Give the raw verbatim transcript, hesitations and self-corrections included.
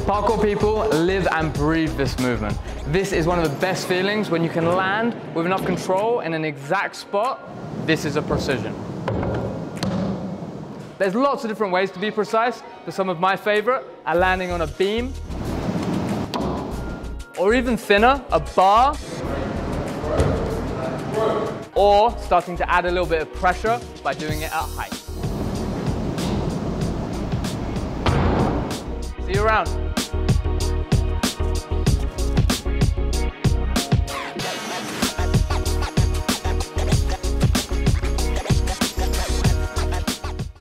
Parkour people live and breathe this movement. This is one of the best feelings when you can land with enough control in an exact spot. This is a precision. There's lots of different ways to be precise, but some of my favorite are landing on a beam, or even thinner, a bar, or starting to add a little bit of pressure by doing it at height. See you around.